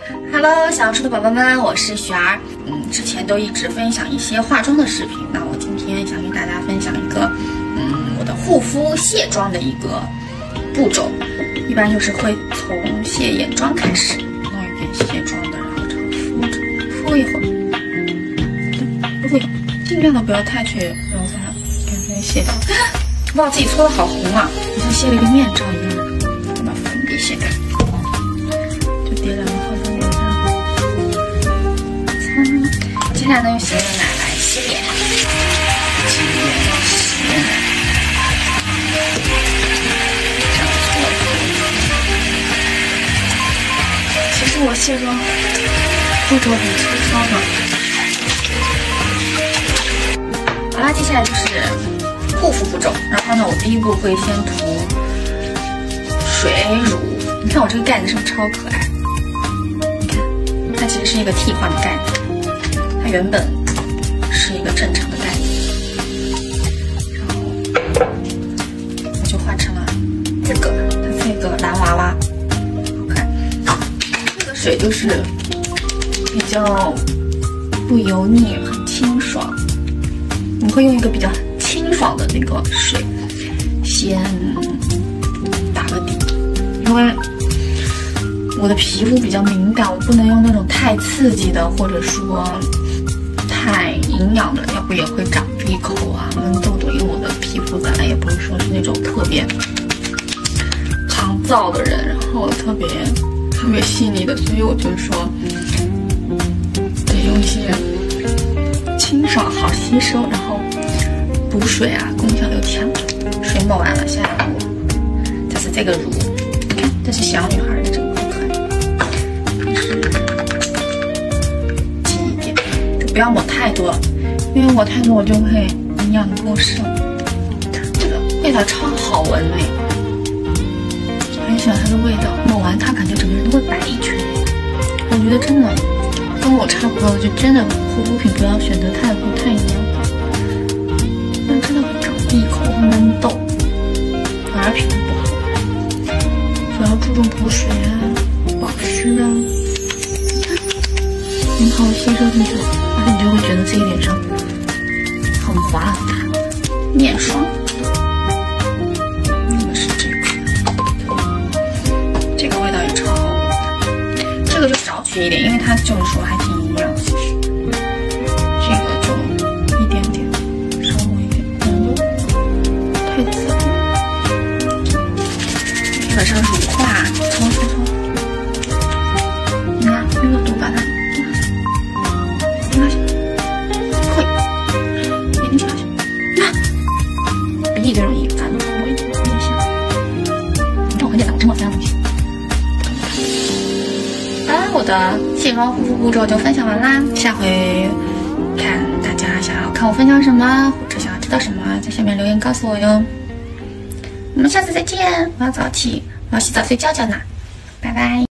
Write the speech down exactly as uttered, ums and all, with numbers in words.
Hello， 想吃的宝宝们，我是雪儿。嗯，之前都一直分享一些化妆的视频，那我今天想跟大家分享一个，嗯，我的护肤卸妆的一个步骤。一般就是会从卸眼妆开始，弄一点卸妆的，然后这样敷着，敷一会儿，敷一会儿，尽量的不要太去揉它，干脆卸掉。不知道自己搓的好红啊，好像卸了一个面罩一样的。我把粉底卸开。叠两个化妆棉上，接下来呢，用洗面奶来洗脸，洗脸洗面奶，这样搓搓。其实我卸妆步骤很粗糙的。好啦，接下来就是护肤步骤。然后呢，我第一步会先涂水乳。你看我这个盖子是不是超可爱？它其实是一个替换的盖子，它原本是一个正常的盖子，然后我就画成了这个，它是一个蓝娃娃，好看。这个水就是比较不油腻，很清爽。我会用一个比较清爽的那个水先打个底，因为我的皮肤比较敏感，我不能用那种太刺激的，或者说太营养的，要不也会长闭口啊、闷痘痘。因为我的皮肤本来也不是说是那种特别抗造的人，然后特别特别细腻的，所以我就说得用一些清爽、好吸收，然后补水啊，功效又强。水抹完了，下一步这是这个乳，你看这是小女孩的这个。不要抹太多，因为抹太多我就会营养过剩。这个味道超好闻嘞，很喜欢它的味道。抹完它感觉整个人都会白一圈。我觉得真的跟我差不多的，就真的护肤品不要选择太多太营养的，那真的会长闭口、闷痘，反而皮肤不好。所以要注重补水啊、保湿啊，很好吸收进去。而且你就会觉得自己脸上很滑很弹，面霜。用的是这个，这个味道也超好闻。这个就少取一点，因为它就是说还挺营养。其实这个就一点点，少抹一点，不然就太刺了。基本上乳化，搓搓搓。你看热度把它。鼻子容易烦，我有点像。你看我很简单，我只抹三样东西。好啦，我的卸妆护肤步骤就分享完啦。下回看大家想要看我分享什么，或者想要知道什么，在下面留言告诉我哟。我们下次再见，我要早起，我要洗澡睡觉觉呢，拜拜。